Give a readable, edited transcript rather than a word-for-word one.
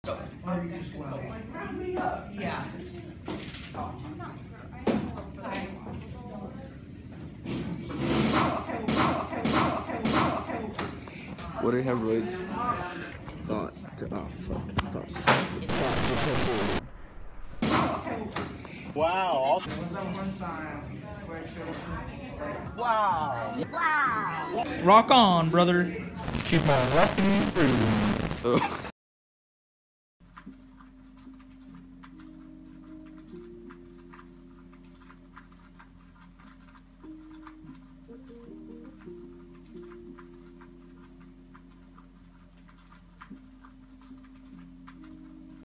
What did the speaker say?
Yeah. What are hemorrhoids? Thought to, oh fuck. Wow. Wow. Wow. Rock on, brother. Keep on rocking and freezing.